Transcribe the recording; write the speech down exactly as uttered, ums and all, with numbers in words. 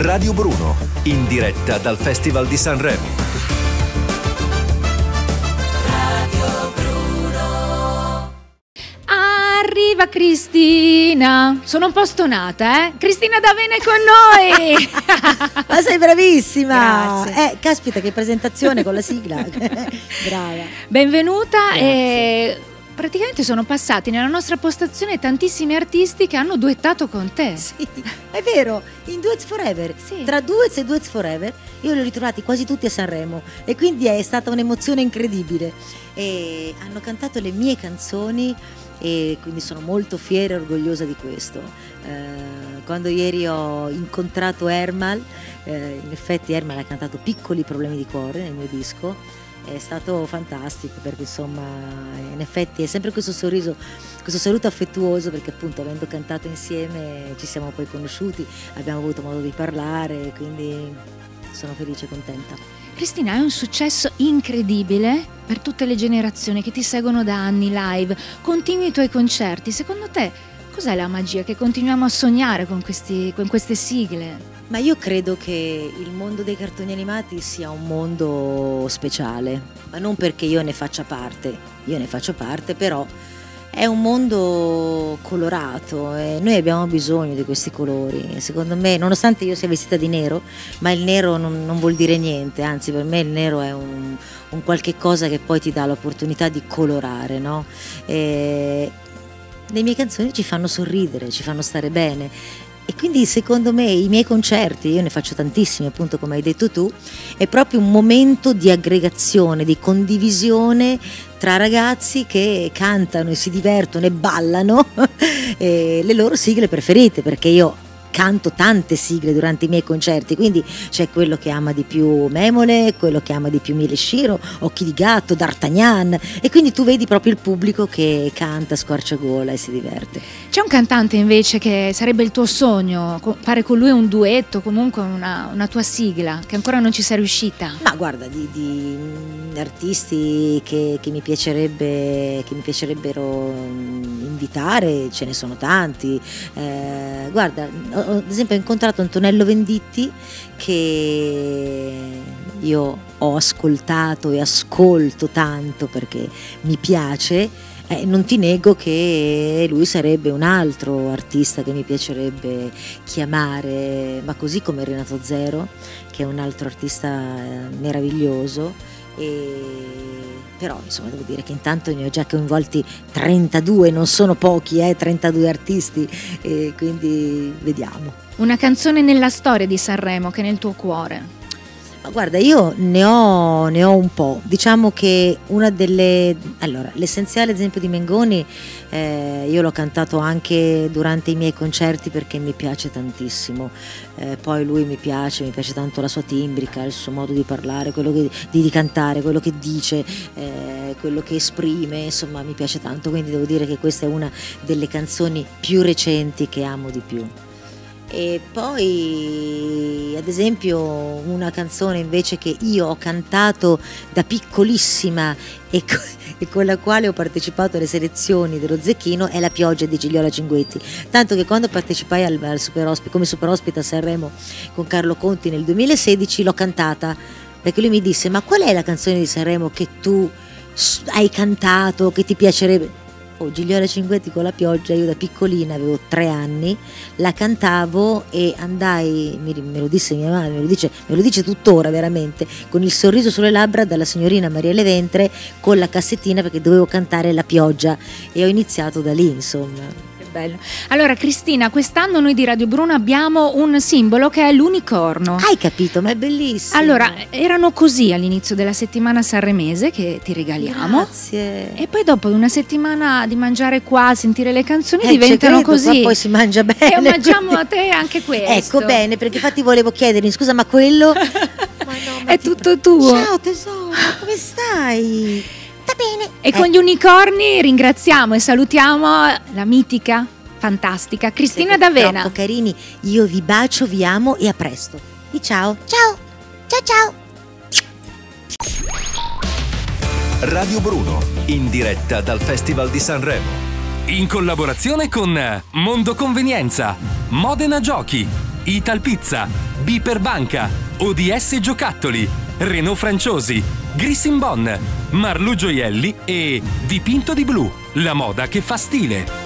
Radio Bruno, in diretta dal Festival di Sanremo. Radio Bruno. Arriva Cristina. Sono un po' stonata, eh? Cristina D'Avena è con noi. Ma sei bravissima. Grazie. Eh, caspita, che presentazione con la sigla. Brava. Benvenuta. Grazie. E praticamente sono passati nella nostra postazione tantissimi artisti che hanno duettato con te. Sì, è vero, in Duets Forever. Sì. Tra Duets e Duets Forever io li ho ritrovati quasi tutti a Sanremo e quindi è stata un'emozione incredibile. E hanno cantato le mie canzoni e quindi sono molto fiera e orgogliosa di questo. Eh, quando ieri ho incontrato Ermal, eh, in effetti Ermal ha cantato Piccoli problemi di cuore nel mio disco. È stato fantastico perché insomma in effetti è sempre questo sorriso, questo saluto affettuoso, perché appunto avendo cantato insieme ci siamo poi conosciuti, abbiamo avuto modo di parlare, quindi sono felice e contenta. Cristina, è un successo incredibile per tutte le generazioni che ti seguono da anni live, continui i tuoi concerti. Secondo te cos'è la magia che continuiamo a sognare con, questi, con queste sigle? Ma io credo che il mondo dei cartoni animati sia un mondo speciale, ma non perché io ne faccia parte, io ne faccio parte, però è un mondo colorato e noi abbiamo bisogno di questi colori. Secondo me, nonostante io sia vestita di nero, ma il nero non, non vuol dire niente, anzi per me il nero è un, un qualche cosa che poi ti dà l'opportunità di colorare, no? E le mie canzoni ci fanno sorridere, ci fanno stare bene. E quindi secondo me i miei concerti, io ne faccio tantissimi appunto come hai detto tu, è proprio un momento di aggregazione, di condivisione tra ragazzi che cantano e si divertono e ballano e le loro sigle preferite, perché io canto tante sigle durante i miei concerti, quindi c'è quello che ama di più Memole, quello che ama di più Mile Shiro, Occhi di Gatto, D'Artagnan, e quindi tu vedi proprio il pubblico che canta a squarciagola e si diverte. C'è un cantante invece che sarebbe il tuo sogno, co- fare con lui un duetto, comunque una, una tua sigla, che ancora non ci sei riuscita? Ma guarda, di, di artisti che, che mi piacerebbe che mi piacerebbero invitare ce ne sono tanti. Eh, guarda, ho, ad esempio ho incontrato Antonello Venditti, che io ho ascoltato e ascolto tanto perché mi piace. Eh, non ti nego che lui sarebbe un altro artista che mi piacerebbe chiamare, ma così come Renato Zero, che è un altro artista meraviglioso. E però insomma devo dire che intanto ne ho già coinvolti trentadue, non sono pochi, eh, trentadue artisti, e quindi vediamo. Una canzone nella storia di Sanremo che è nel tuo cuore? Ma guarda, io ne ho, ne ho un po', diciamo che una delle, allora l'essenziale ad esempio di Mengoni, eh, io l'ho cantato anche durante i miei concerti perché mi piace tantissimo, eh, poi lui mi piace, mi piace tanto la sua timbrica, il suo modo di parlare, quello che, di, di cantare, quello che dice, eh, quello che esprime, insomma mi piace tanto, quindi devo dire che questa è una delle canzoni più recenti che amo di più. E poi ad esempio una canzone invece che io ho cantato da piccolissima e, co- e con la quale ho partecipato alle selezioni dello Zecchino è La pioggia di Gigliola Cinguetti, tanto che quando partecipai al, al super ospite, come super ospite a Sanremo con Carlo Conti nel duemilasedici l'ho cantata, perché lui mi disse: ma qual è la canzone di Sanremo che tu hai cantato, che ti piacerebbe? Oh, Gigliola Cinguetti con La pioggia, io da piccolina avevo tre anni, la cantavo e andai, me lo disse mia madre, me lo dice, me lo dice tuttora veramente, con il sorriso sulle labbra dalla signorina Maria Leventre con la cassettina perché dovevo cantare La pioggia e ho iniziato da lì, insomma. Bello. Allora Cristina, quest'anno noi di Radio Bruno abbiamo un simbolo che è l'unicorno. Hai capito, ma è bellissimo. Allora, erano così all'inizio della settimana sanremese che ti regaliamo. Grazie. E poi dopo una settimana di mangiare qua, sentire le canzoni, Eh, diventano credo, così. Poi si mangia bene. E omaggiamo a te anche questo. Ecco, bene, perché infatti volevo chiedermi, scusa, ma quello... ma no, ma è ti- tutto tuo. Ciao tesoro, come stai? Sta bene. E Eh, con gli unicorni ringraziamo e salutiamo la mitica, fantastica Cristina siete D'Avena. troppo carini, io vi bacio, vi amo e a presto. E ciao. Ciao. Ciao ciao. Radio Bruno, in diretta dal Festival di Sanremo. In collaborazione con Mondo Convenienza, Modena Giochi, Ital Pizza, B per Banca, O D S Giocattoli, Renault Franciosi, Grissin Bon, Marlu Gioielli e Dipinto di Blu, la moda che fa stile.